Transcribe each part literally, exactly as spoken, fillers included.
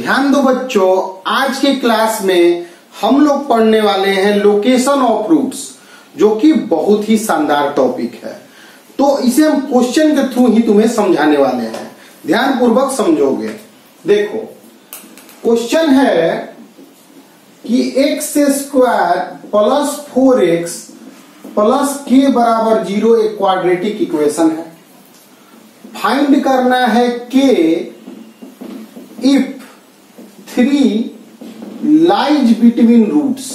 ध्यान दो बच्चों, आज के क्लास में हम लोग पढ़ने वाले हैं लोकेशन ऑफ रूट्स, जो कि बहुत ही शानदार टॉपिक है। तो इसे हम क्वेश्चन के थ्रू ही तुम्हें समझाने वाले हैं, ध्यान पूर्वक समझोगे। देखो क्वेश्चन है कि x square plus four x plus k बराबर जीरो एक क्वाड्रेटिक इक्वेशन है। फाइंड करना है के if three lies between roots.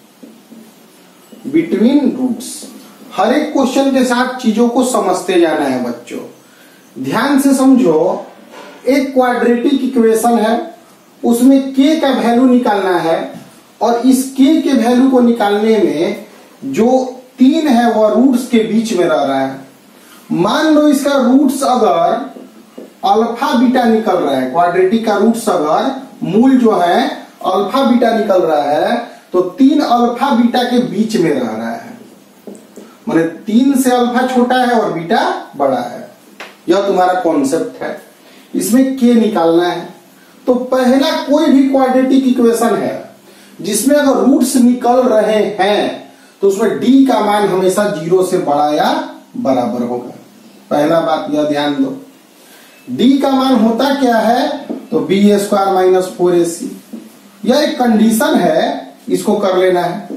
Between roots हर एक क्वेश्चन के साथ चीजों को समझते जाना है बच्चों, ध्यान से समझो। एक क्वाड्रेटिक इक्वेशन है, उसमें के का वैल्यू निकालना है और इस के के वैल्यू को निकालने में जो तीन है वह रूट्स के बीच में रह रहा है। मान लो इसका रूट्स अगर अल्फा बीटा निकल रहा है, क्वाड्रेटिक का रूट्स अगर मूल जो है अल्फा बीटा निकल रहा है, तो तीन अल्फा बीटा के बीच में रह रहा है, माने तीन से अल्फा छोटा है और बीटा बड़ा है। यह तुम्हारा कॉन्सेप्ट है। इसमें के निकालना है। तो पहला कोई भी क्वाड्रेटिक इक्वेशन है जिसमें अगर रूट्स निकल रहे हैं तो उसमें डी का मान हमेशा जीरो से बड़ा या बराबर होगा। पहला बात यह ध्यान दो। डी का मान होता क्या है, तो b square minus four a c. यह एक कंडीशन है, इसको कर लेना है।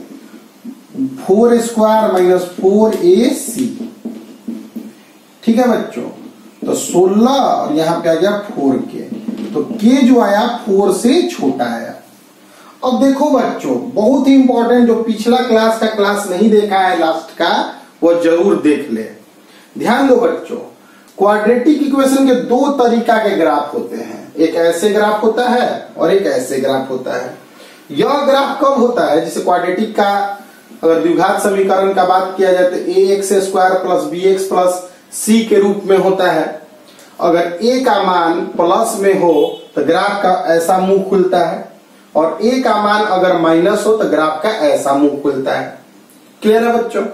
Four square minus four a c, ठीक है बच्चों। तो सोलह और यहां पे आ गया फोर के, तो के जो आया फोर से छोटा आया। अब देखो बच्चों, बहुत ही इंपॉर्टेंट, जो पिछला क्लास का क्लास नहीं देखा है लास्ट का, वो जरूर देख ले। ध्यान दो बच्चों, क्वाड्रेटिक इक्वेशन के दो तरीका के ग्राफ होते हैं। एक ऐसे ग्राफ होता है और एक ऐसे ग्राफ होता है। यह ग्राफ कब होता है, जैसे क्वाड्रेटिक का अगर द्विघात समीकरण का बात किया जाए तो a x square plus b x plus c के रूप में होता है। अगर ए का मान प्लस में हो तो ग्राफ का ऐसा मुंह खुलता है, और ए का मान अगर माइनस हो तो ग्राफ का ऐसा मुंह खुलता है। क्लियर है बच्चों।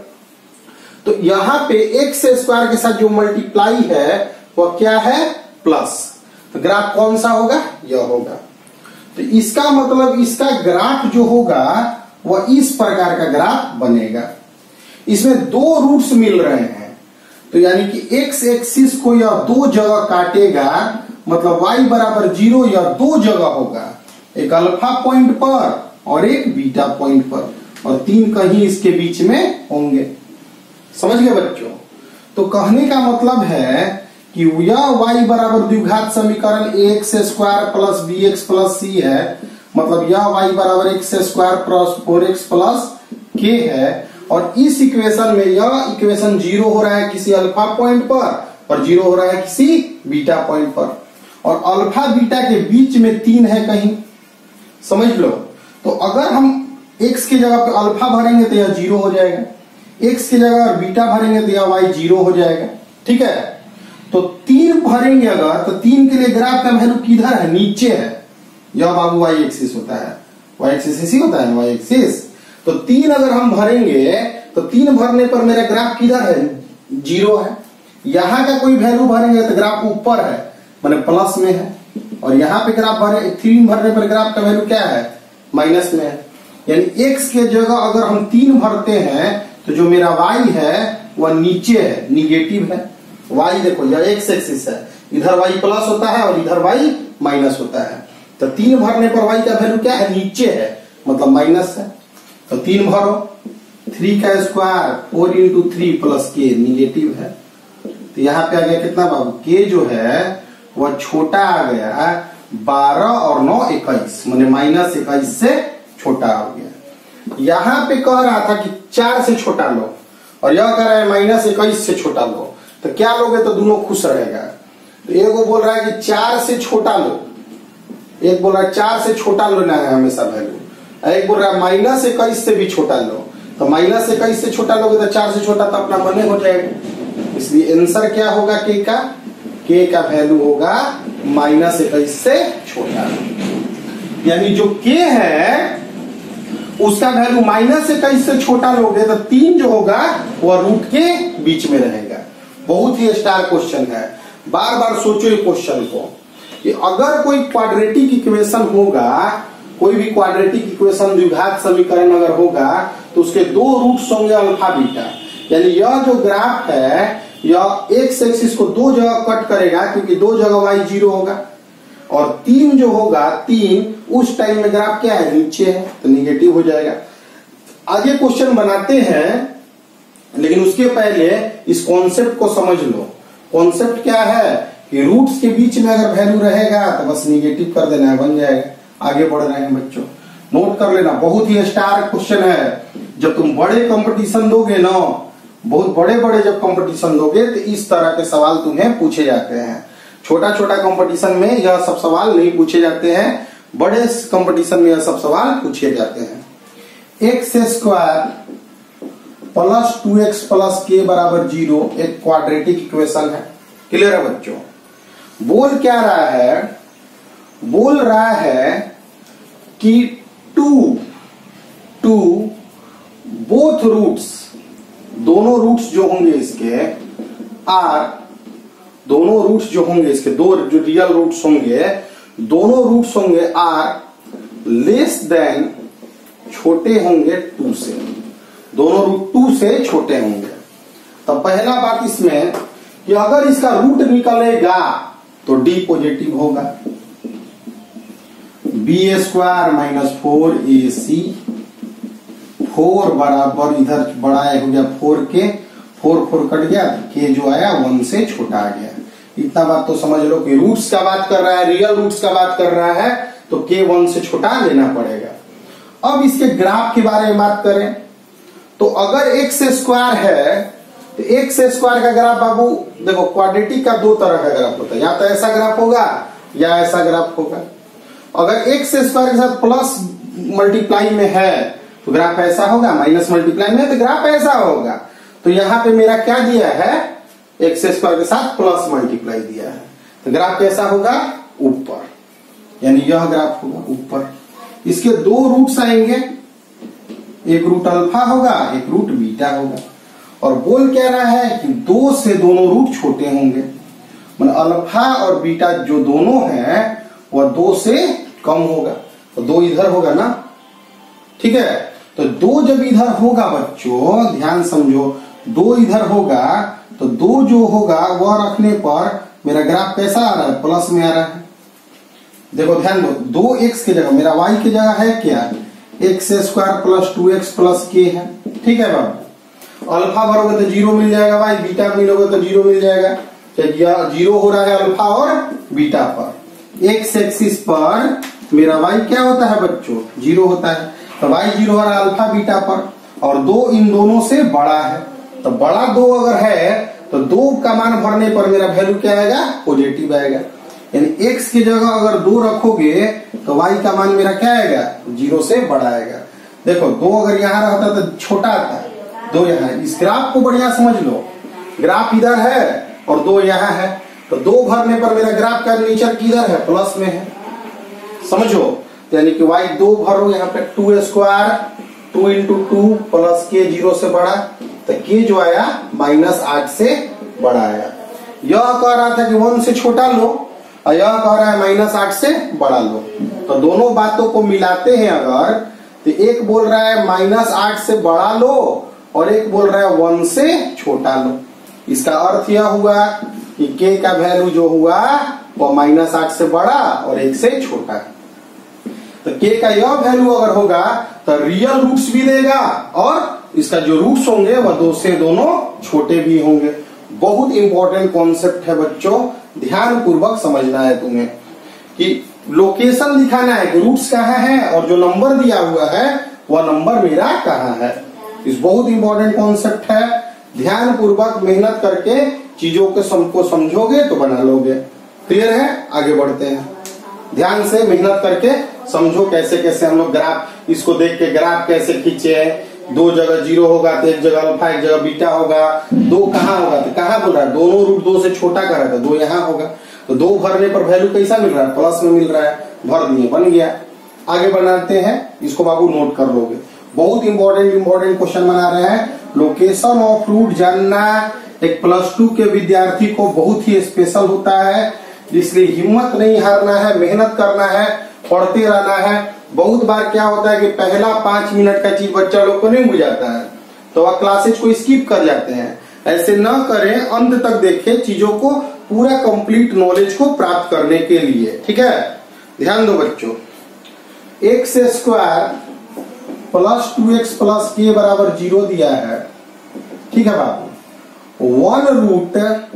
तो यहां पे एक्स स्क्वायर के साथ जो मल्टीप्लाई है वह क्या है, प्लस। तो ग्राफ कौन सा होगा, यह होगा। तो इसका मतलब इसका ग्राफ जो होगा वह इस प्रकार का ग्राफ बनेगा। इसमें दो रूट्स मिल रहे हैं, तो यानी कि एक्स एक्सिस को यह दो जगह काटेगा, मतलब y बराबर जीरो यह दो जगह होगा, एक अल्फा पॉइंट पर और एक बीटा पॉइंट पर, और तीन कहीं इसके बीच में होंगे। समझ गए बच्चों। तो कहने का मतलब है कि यह y बराबर द्विघात समीकरण x square plus b x plus c है, मतलब यह y बराबर x square plus four x plus k है। और इस इक्वेशन में यह इक्वेशन जीरो हो रहा है किसी अल्फा पॉइंट पर और जीरो हो रहा है किसी बीटा पॉइंट पर, और अल्फा बीटा के बीच में तीन है कहीं, समझ लो। तो अगर हम x की जगह पे अल्फा भरेंगे तो यह जीरो हो जाएगा, x की जगह बीटा भरेंगे तो यह y जीरो हो जाएगा, ठीक है। तो तीन भरेंगे अगर, तो तीन के लिए ग्राफ का वैल्यू किधर है, नीचे है। यह बाबू y एक्सिस होता है, y एक्सिस इसी होता है, y एक्सिस। तो तीन अगर हम भरेंगे तो तीन भरने पर मेरा ग्राफ किधर है, जीरो है। यहां का कोई वैल्यू भरेंगे तो ग्राफ ऊपर है, माने प्लस में है, और यहाँ पे ग्राफ भरे तीन भरने पर ग्राफ का वैल्यू क्या है, माइनस में है। यानी एक्स के जगह अगर हम तीन भरते हैं तो जो मेरा y है वह नीचे है, निगेटिव है। y देखो यह एक्स एक्सिस है, इधर y प्लस होता है और इधर y माइनस होता है। तो तीन भरने पर y का वैल्यू क्या है, नीचे है, मतलब माइनस है। तो तीन भरो, थ्री का square four into three plus k, negative है। तो यहाँ पे आ गया कितना बाबू, के जो है वह छोटा आ गया बारह और नौ इक्कीस, माने माइनस इक्कीस से छोटा हो गया। यहाँ पे कह रहा था कि चार से छोटा लो, और यह कह रहा है माइनस इक्कीस से छोटा लो, तो क्या लोगे तो दोनों खुश रहेगा। तो एक वो बोल रहा है कि चार से छोटा लो, एक बोल रहा है चार से छोटा लेना है हमेशा वैल्यू, एक बोल रहा है माइनस इक्कीस से भी छोटा लो। तो माइनस इक्कीस से छोटा लोगे तो चार से छोटा तो अपना बने हो जाएगा। इसलिए आंसर क्या होगा के का, के का वैल्यू होगा माइनस इक्कीस से छोटा। यानी जो के है उसका वैल्यू माइनस इक्कीस से छोटा लोगे तो तीन जो होगा वह रूट के बीच में रहेगा। बहुत ही स्टार क्वेश्चन है, बार बार सोचो ये क्वेश्चन को। कि अगर कोई क्वाड्रेटिक इक्वेशन होगा, कोई भी क्वाड्रेटिक इक्वेशन द्विघात समीकरण अगर होगा तो उसके दो रूट्स होंगे अल्फा बीटा। यानी यह जो ग्राफ है यह एक्स एक्सिस को दो जगह कट करेगा क्योंकि दो जगह वाई जीरो होगा, और तीन जो होगा तीन उस टाइम में ग्राफ क्या है, नीचे है, तो निगेटिव हो जाएगा। आगे क्वेश्चन बनाते हैं, लेकिन उसके पहले इस कॉन्सेप्ट को समझ लो। कॉन्सेप्ट क्या है कि रूट्स के बीच में अगर वैल्यू रहेगा तो बस निगेटिव कर देना है, बन जाएगा। आगे बढ़ रहे हैं बच्चों, नोट कर लेना, बहुत ही स्टार क्वेश्चन है। जब तुम बड़े कंपटीशन दोगे ना, बहुत बड़े बड़े जब कंपटीशन दोगे तो इस तरह के सवाल तुम्हें पूछे जाते हैं। छोटा छोटा कंपटीशन में यह सब सवाल नहीं पूछे जाते हैं, बड़े कंपटीशन में यह सब सवाल पूछे जाते हैं। X square plus two x plus k बराबर जीरो एक क्वाड्रेटिक इक्वेशन है। क्लियर है बच्चों? बोल क्या रहा है, बोल रहा है कि टू टू बोथ रूट्स, दोनों रूट्स जो होंगे इसके आर, दोनों रूट्स जो होंगे इसके, दो जो रियल रूट्स होंगे, दोनों रूट्स होंगे आर लेस देन, छोटे होंगे टू से, दोनों रूट टू से छोटे होंगे। तो पहला बात इसमें कि अगर इसका रूट निकलेगा तो डी पॉजिटिव होगा। B square minus four a c, four बराबर इधर बड़ा हो गया फोर के, फोर फोर कट गया, के जो आया वन से छोटा आ गया। इतना बात तो समझ लो कि रूट्स का बात कर रहा है, रियल रूट्स का बात कर रहा है, तो के वन से छोटा लेना पड़ेगा। अब इसके ग्राफ के बारे में बात करें तो अगर एक्स स्क्वायर है तो एक्स स्क्वायर का ग्राफ बाबू देखो, क्वाड्रेटिक का दो तरह का ग्राफ होता है, या तो ऐसा ग्राफ होगा या ऐसा ग्राफ होगा। अगर एक्स स्क्वायर के साथ प्लस मल्टीप्लाई में है तो ग्राफ ऐसा होगा, माइनस मल्टीप्लाई में तो ग्राफ ऐसा होगा। तो यहाँ पे मेरा क्या दिया है, एक्स स्क्वायर के साथ प्लस मल्टीप्लाई दिया है, तो ग्राफ कैसा होगा, ऊपर, यानी यह ग्राफ होगा ऊपर। इसके दो रूट्स आएंगे, एक रूट अल्फा होगा, एक रूट बीटा होगा। और बोल क्या रहा है कि दो से दोनों रूट छोटे होंगे, मतलब अल्फा और बीटा जो दोनों हैं वह दो से कम होगा, तो दो इधर होगा ना, ठीक है। तो दो जब इधर होगा बच्चों, ध्यान समझो, दो इधर होगा तो दो जो होगा वह रखने पर मेरा ग्राफ कैसा आ रहा है, प्लस में आ रहा है। देखो ध्यान दो, दो एक्स की जगह मेरा वाई की जगह है क्या, x square plus two x plus k है, ठीक है बाबू। अल्फा भरोगे तो जीरो मिल जाएगा भाई, बीटा मिलोगे तो जीरो मिल जाएगा। जीरो हो रहा है अल्फा और बीटा पर। एक्स एक्सिस पर मेरा वाई क्या होता है बच्चों, जीरो होता है, तो वाई जीरो हो रहा है अल्फा बीटा पर, और दो इन दोनों से बड़ा है, तो बड़ा दो अगर है तो दो का मान भरने पर मेरा वैल्यू क्या आएगा, पॉजिटिव आएगा। यानी एक्स की जगह अगर दो रखोगे तो वाई का मान मेरा क्या आएगा, जीरो से बड़ा आएगा। देखो दो अगर यहाँ रहता तो छोटा आता, दो यहाँ। इस ग्राफ को बढ़िया समझ लो, ग्राफ इधर है और दो यहाँ है, तो दो भरने पर मेरा ग्राफ का नेचर किधर है, प्लस में है, समझो। यानी कि वाई दो भरो यहाँ पे, two square two into two plus k zero से बड़ा, तो के जो आया माइनस आठ से बड़ा आया। यह कह रहा था कि वन से छोटा लो, और यह कह रहा है माइनस आठ से बड़ा लो। तो दोनों बातों को मिलाते हैं अगर, तो एक बोल रहा है माइनस आठ से बड़ा लो और एक बोल रहा है वन से छोटा लो। इसका अर्थ यह हुआ कि के का वैल्यू जो हुआ वो माइनस आठ से बड़ा और एक से छोटा है। तो के का यह वैल्यू अगर होगा तो रियल रूट्स भी देगा, और इसका जो रूट्स होंगे वह दो से दोनों छोटे भी होंगे। बहुत इंपॉर्टेंट कॉन्सेप्ट है बच्चों, ध्यान पूर्वक समझना है तुम्हें कि लोकेशन दिखाना है कि रूट्स कहाँ है और जो नंबर दिया हुआ है वह नंबर मेरा कहाँ है। इस बहुत इंपॉर्टेंट कॉन्सेप्ट है, ध्यान पूर्वक मेहनत करके चीजों के सबको समझोगे तो बना लोगे। क्लियर है? आगे बढ़ते हैं, ध्यान से मेहनत करके समझो कैसे कैसे हम लोग ग्राफ, इसको देख के ग्राफ कैसे खींचे हैं। दो जगह जीरो होगा तो एक जगह अल्फा एक जगह बीटा होगा, दो कहाँ होगा तो कहाँ बोल रहा है, दोनों रूट दो से छोटा कर रहा था, दो यहाँ होगा, तो दो भरने पर वैल्यू कैसा मिल रहा है, प्लस में मिल रहा है, भर दिए, बन गया। आगे बनाते हैं, इसको बाबू नोट कर लोगे, बहुत इंपॉर्टेंट इंपॉर्टेंट क्वेश्चन बना रहे हैं। लोकेशन ऑफ रूट जानना एक प्लस टू के विद्यार्थी को बहुत ही स्पेशल होता है, इसलिए हिम्मत नहीं हारना है, मेहनत करना है, पढ़ते रहना है। बहुत बार क्या होता है कि पहला पांच मिनट का चीज बच्चा लोग को नहीं बुझाता है तो वह क्लासेज को स्किप कर जाते हैं। ऐसे न करें, अंत तक देखें चीजों को, पूरा कंप्लीट नॉलेज को प्राप्त करने के लिए। ठीक है, ध्यान दो बच्चों। X square plus two x plus k बराबर जीरो दिया है। ठीक है बाबू, वन रूट,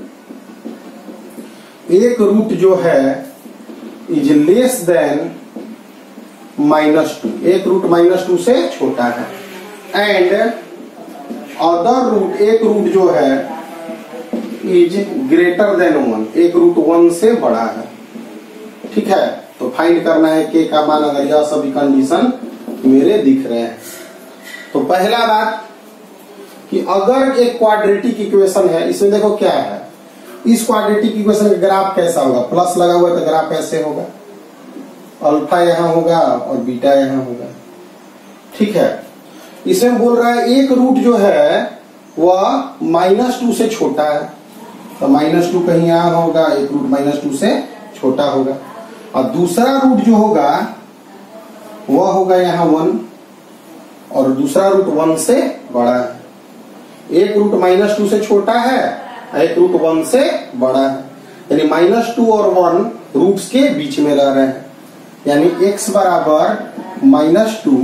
एक रूट जो है is less than minus two, एक रूट माइनस टू से छोटा है। एंड अदर रूट, एक रूट जो है इज ग्रेटर देन वन, एक रूट वन से बड़ा है। ठीक है, तो फाइंड करना है के का मान अगर यह सभी कंडीशन मेरे दिख रहे हैं। तो पहला बात कि अगर एक क्वाड्रेटिक इक्वेशन है, इसमें देखो क्या है, इस क्वाड्रेटिक इक्वेशन का ग्राफ कैसा होगा, प्लस लगा हुआ है तो ग्राफ ऐसे होगा, अल्फा यहां होगा और बीटा यहां होगा। ठीक है, इसमें बोल रहा है एक रूट जो है वह माइनस टू से छोटा है, तो माइनस टू कहीं यहां होगा, एक रूट माइनस टू से छोटा होगा। और दूसरा रूट जो होगा वह होगा यहाँ वन, और दूसरा रूट वन से बड़ा है। एक रूट माइनस टू से छोटा है, एक रूट वन से बड़ा है, यानी माइनस टू और वन रूट्स के बीच में रह रहे हैं। यानी x बराबर माइनस टू,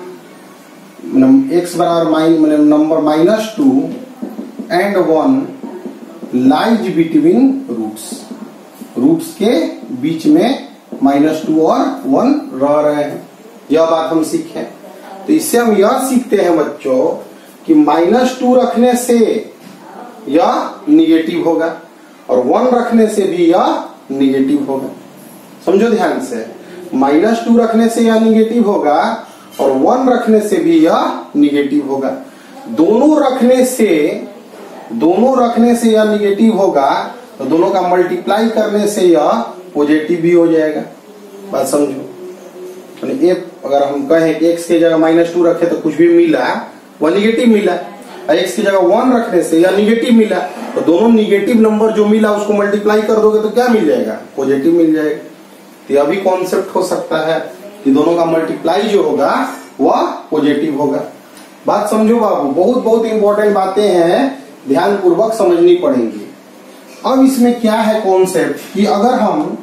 एक्स बराबर mine number minus two and one lies between roots, roots के बीच में माइनस टू और वन रह रहे हैं। यह बात हम सीखे। तो इससे हम यह सीखते हैं बच्चों कि माइनस टू रखने से यह निगेटिव होगा और वन रखने से भी यह निगेटिव होगा। समझो ध्यान से, माइनस टू रखने से यह निगेटिव होगा और वन रखने से भी यह निगेटिव होगा। दोनों रखने से दोनों रखने से यह निगेटिव होगा तो दोनों का मल्टीप्लाई करने से यह पॉजिटिव भी हो जाएगा। बात समझो, एक अगर हम कहें कि एक्स की जगह माइनस टू रखे तो कुछ भी मिला वह निगेटिव मिला, और एक्स की जगह वन रखने से यह निगेटिव मिला, तो दोनों निगेटिव नंबर जो मिला उसको मल्टीप्लाई कर दोगे तो क्या मिल जाएगा, पॉजिटिव मिल जाएगा। तो यह भी कॉन्सेप्ट हो सकता है कि दोनों का मल्टीप्लाई जो होगा वह पॉजिटिव होगा। बात समझो बाबू, बहुत बहुत इंपॉर्टेंट बातें हैं, ध्यान पूर्वक समझनी पड़ेंगी। अब इसमें क्या है कॉन्सेप्ट कि अगर हम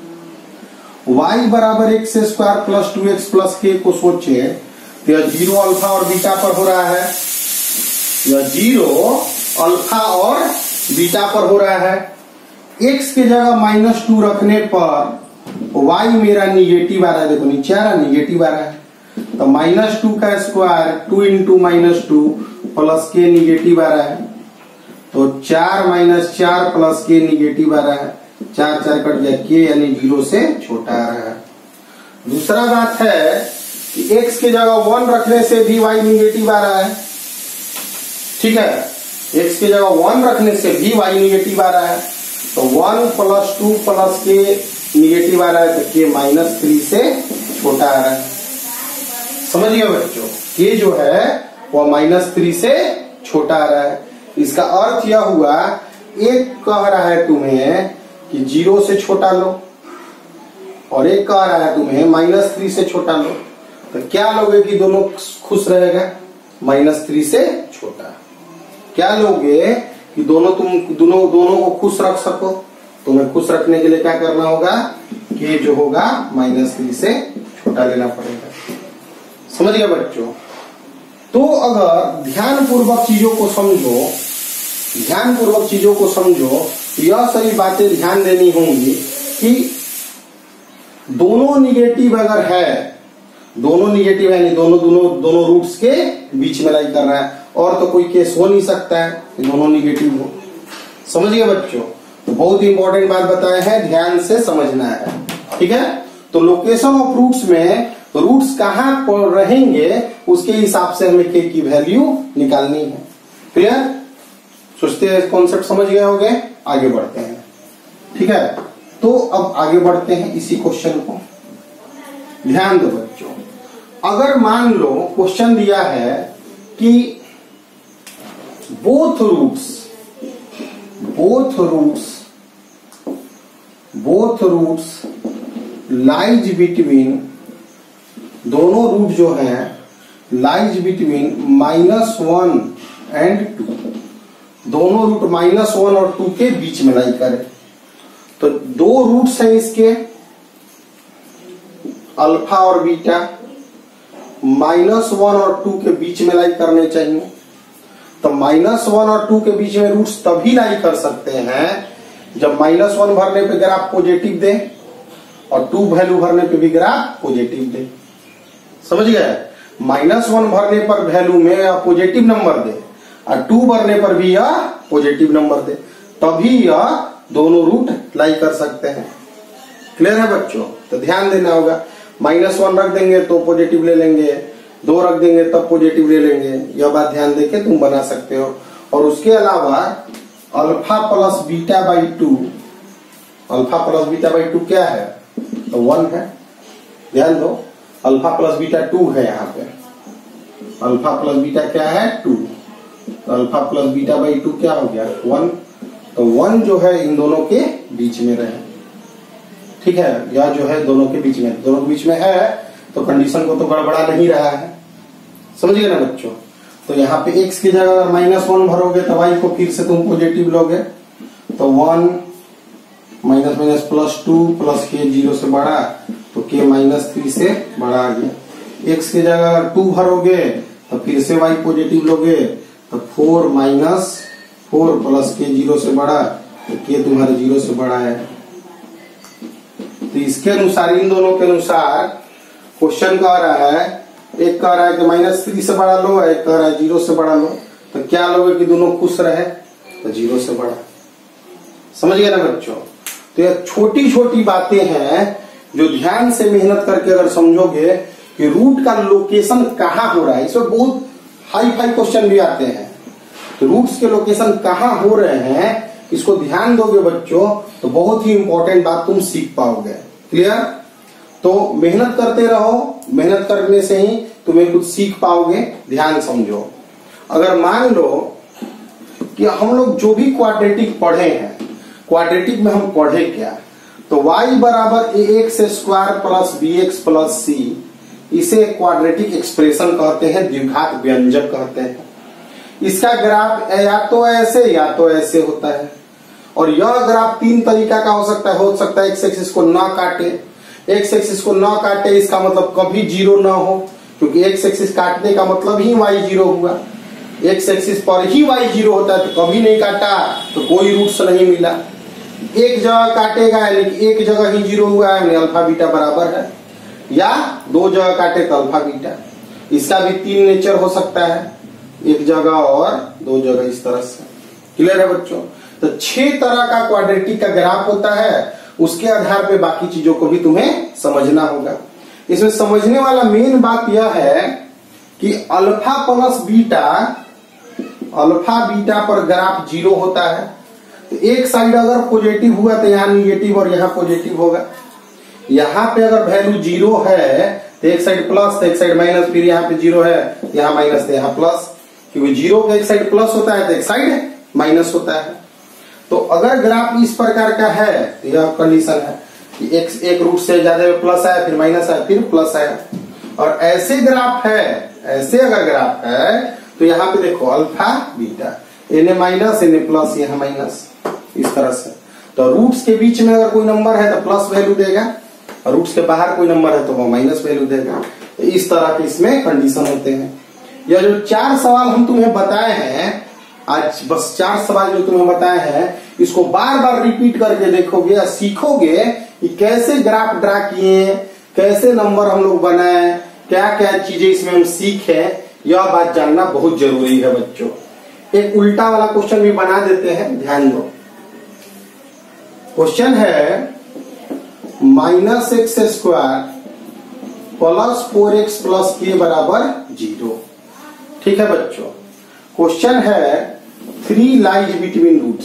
y बराबर x square plus two x plus k को सोचे तो यह जीरो अल्फा और बीटा पर हो रहा है, यह जीरो अल्फा और बीटा पर हो रहा है। x की जगह माइनस टू रखने पर y मेरा निगेटिव आ रहा है, देखो नीचे आ रहा है निगेटिव आ रहा है, तो माइनस टू का square two into minus two plus k negative आ रहा है, तो चार माइनस चार प्लस के निगेटिव आ रहा है, चार चार कट गया के यानी जीरो से छोटा आ रहा है। दूसरा बात है कि x की जगह वन रखने से भी y निगेटिव आ रहा है। ठीक है, x की जगह वन रखने से भी y निगेटिव आ रहा है, तो one plus two plus k negative आ रहा है तो के माइनस थ्री से छोटा आ रहा है। समझिए बच्चों, के जो है वह माइनस थ्री से छोटा आ रहा है। इसका अर्थ यह हुआ, एक कह रहा है तुम्हें कि जीरो से छोटा लो और एक कह रहा है तुम्हें माइनस थ्री से छोटा लो, तो क्या लोगे कि दोनों खुश रहेगा, माइनस थ्री से छोटा। क्या लोगे कि दोनों तुम दोनों दोनों को खुश रख सको, तुम्हें खुश रखने के लिए क्या करना होगा, कि जो होगा माइनस थ्री से छोटा लेना पड़ेगा। समझ गए बच्चों। तो अगर ध्यान पूर्वक चीजों को समझो, ध्यान पूर्वक चीजों को समझो, यह सभी बातें ध्यान देनी होंगी कि दोनों निगेटिव अगर है, दोनों निगेटिव है, नहीं दोनों दोनों दोनों रूट्स के बीच में लाई कर रहा है, और तो कोई केस हो नहीं सकता है कि दोनों निगेटिव हो। समझिए बच्चों, तो बहुत इंपॉर्टेंट बात बताए हैं, ध्यान से समझना है। ठीक है, तो लोकेशन ऑफ रूट्स में तो रूट्स कहाँ पर रहेंगे उसके हिसाब से हमें के की वैल्यू निकालनी है। क्लियर, सोचते हैं कॉन्सेप्ट समझ गए होंगे, आगे बढ़ते हैं। ठीक है, तो अब आगे बढ़ते हैं इसी क्वेश्चन को। ध्यान दो बच्चों, अगर मान लो क्वेश्चन दिया है कि both roots both roots both roots lies between, दोनों रूट जो है lies between minus one and two, दोनों रूट माइनस वन और टू के बीच में लाई करे। तो दो रूट्स हैं इसके, अल्फा और बीटा, माइनस वन और टू के बीच में लाई करने चाहिए। तो माइनस वन और टू के बीच में रूट्स तभी लाई कर सकते हैं जब माइनस वन भरने पे ग्राफ पॉजिटिव दे और टू वैल्यू भरने पे भी ग्राफ पॉजिटिव दे। समझ गए? माइनस वन भरने पर वैल्यू में यह पॉजिटिव नंबर दे और टू भरने पर भी यह पॉजिटिव नंबर दे, तभी यह दोनों रूट लाई कर सकते हैं। क्लियर है बच्चों? तो ध्यान देना होगा, माइनस वन रख देंगे तो पॉजिटिव ले लेंगे, दो रख देंगे तब पॉजिटिव ले लेंगे, यह बात ध्यान देके तुम बना सकते हो। और उसके अलावा alpha plus beta by two, alpha plus beta by two क्या है? तो वन है। ध्यान दो, अल्फा प्लस बीटा टू है, यहाँ पे अल्फा प्लस बीटा क्या है? टू। तो alpha plus beta by two क्या हो गया? वन। तो वन जो है इन दोनों के बीच में रहे, ठीक है, यह जो है दोनों के बीच में, दोनों के बीच में है तो कंडीशन को तो गड़बड़ा नहीं रहा है। समझ गए ना बच्चों? तो यहाँ पे x की जगह माइनस वन भरोगे तो y को फिर से तुम पॉजिटिव लोगे, तो one minus minus plus two plus k zero से बड़ा तो के माइनस थ्री से बड़ा आ गया। x की जगह टू भरोगे तो फिर से y पॉजिटिव लोगे, तो four minus four plus k zero से बड़ा तो के तुम्हारे जीरो से बड़ा है। तो इसके अनुसार, इन दोनों के अनुसार क्वेश्चन कह रहा है, एक कह रहा है कि माइनस थ्री से बड़ा लो, एक कह रहा है जीरो से बड़ा लो। तो क्या लोगे कि दोनों खुश रहे? तो जीरो से बड़ा। समझ गए ना बच्चों? तो यह छोटी छोटी बातें हैं जो ध्यान से मेहनत करके अगर समझोगे कि रूट का लोकेशन कहाँ हो रहा है, इसमें बहुत हाई फाई क्वेश्चन भी आते हैं, तो रूट्स के लोकेशन कहाँ हो रहे हैं इसको ध्यान दोगे बच्चों तो बहुत ही इंपॉर्टेंट बात तुम सीख पाओगे। क्लियर? तो मेहनत करते रहो, मेहनत करने से ही तुम्हें कुछ सीख पाओगे। ध्यान समझो, अगर मान लो कि हम लोग जो भी क्वाड्रेटिक पढ़े हैं, क्वाड्रेटिक में हम पढ़े क्या, तो y बराबर a x square plus b x plus c, इसे क्वाड्रेटिक एक्सप्रेशन कहते हैं, द्विघात व्यंजक कहते हैं। इसका ग्राफ या तो ऐसे या तो ऐसे होता है, और यह ग्राफ तीन तरीका का हो सकता है। हो सकता है एक्स एक्सिस को ना काटे, एक्स एक्सिस को ना काटे इसका मतलब कभी जीरो ना हो, क्योंकि एक्स एक्सिस काटने का मतलब ही वाई जीरो हुआ। एक्स एक्सिस पर ही वाई जीरो होता है, तो कभी नहीं काटा तो कोई रूट्स नहीं मिला। एक जगह काटेगा यानी कि एक जगह ही जीरो हुआ है, अल्फा बीटा बराबर है, या दो जगह काटे तो अल्फा बीटा। इसका भी तीन नेचर हो सकता है, एक जगह और दो जगह, इस तरह से। क्लियर है बच्चों? तो छह तरह का क्वाड्रेटिक का ग्राफ होता है, उसके आधार पे बाकी चीजों को भी तुम्हें समझना होगा। इसमें समझने वाला मेन बात यह है कि alpha plus beta, alpha beta पर ग्राफ जीरो होता है, तो एक साइड अगर पॉजिटिव हुआ तो यहाँ निगेटिव और यहाँ पॉजिटिव होगा। यहाँ पे अगर वैल्यू जीरो है तो एक साइड प्लस तो एक साइड माइनस, फिर यहाँ पे जीरो है यहाँ माइनस तो यहाँ प्लस, क्योंकि जीरो का एक साइड प्लस होता है तो एक साइड माइनस होता है। तो अगर ग्राफ इस प्रकार का है तो यह कंडीशन है कि एक एक रूट से ज्यादा प्लस आया, फिर माइनस आया, फिर प्लस आया। और ऐसे ग्राफ है, ऐसे अगर ग्राफ है तो यहाँ पे देखो अल्फा बीटा, इन्हें माइनस इन्हें प्लस, यहाँ माइनस, इस तरह से। तो रूट्स के बीच में अगर कोई नंबर है तो प्लस वैल्यू देगा, और रूट्स के बाहर कोई नंबर है तो वो माइनस वैल्यू देगा। तो इस तरह के इसमें कंडीशन होते हैं। यह जो चार सवाल हम तुम्हें बताए हैं आज, बस चार सवाल जो तुम्हें बताए हैं, इसको बार बार रिपीट करके देखोगे या सीखोगे कि कैसे ग्राफ ड्रा किए, कैसे नंबर हम लोग बनाए, क्या क्या चीजें इसमें हम सीखे, यह बात जानना बहुत जरूरी है बच्चों। एक उल्टा वाला क्वेश्चन भी बना देते हैं, ध्यान दो। क्वेश्चन है minus x square plus four x plus k बराबर जीरो। ठीक है बच्चों, क्वेश्चन है three lies between roots,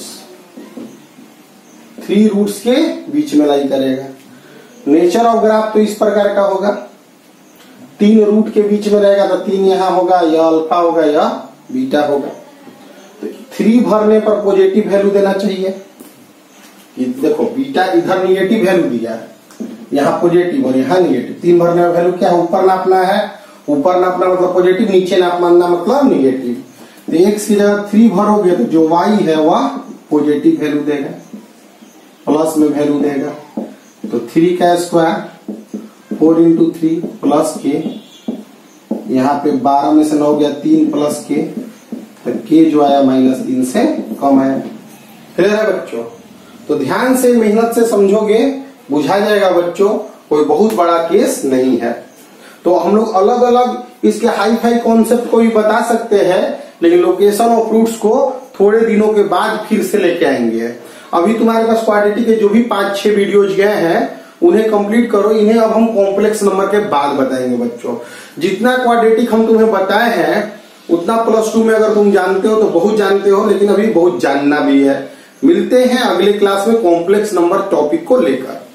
three roots के बीच में लाई करेगा। नेचर ऑफ ग्राफ तो इस प्रकार का होगा, तीन रूट के बीच में रहेगा तो तीन यहां होगा, या अल्फा होगा या बीटा होगा। तो थ्री भरने पर पॉजिटिव वैल्यू देना चाहिए, कि देखो बीटा इधर निगेटिव वैल्यू दिया है, यहाँ पॉजिटिव और यहाँ निगेटिव, तीन भरने का वैल्यू क्या है, ऊपर नापना है, ऊपर नापना मतलब पॉजिटिव, नीचे नापना मतलब निगेटिव। तो एक्स की जगह थ्री भरोगे तो जो वाई है वह पॉजिटिव वैल्यू देगा, प्लस में वैल्यू देगा। तो थ्री का square four into three plus k, यहाँ पे बारह में से नौ गया तीन प्लस के, तो के जो आया माइनस तीन से कम आया। क्लियर है बच्चों? तो ध्यान से मेहनत से समझोगे बुझा जाएगा बच्चों, कोई बहुत बड़ा केस नहीं है। तो हम लोग अलग अलग इसके हाई फाई कॉन्सेप्ट को भी बता सकते हैं, लेकिन लोकेशन ऑफ रूट्स को थोड़े दिनों के बाद फिर से लेके आएंगे। अभी तुम्हारे पास क्वाड्रेटिक के जो भी पांच छह वीडियोज गए हैं उन्हें कंप्लीट करो, इन्हें अब हम कॉम्प्लेक्स नंबर के बाद बताएंगे बच्चों। जितना क्वाड्रेटिक हम तुम्हें बताए हैं उतना प्लस टू में अगर तुम जानते हो तो बहुत जानते हो, लेकिन अभी बहुत जानना भी है। मिलते हैं अगले क्लास में कॉम्प्लेक्स नंबर टॉपिक को लेकर।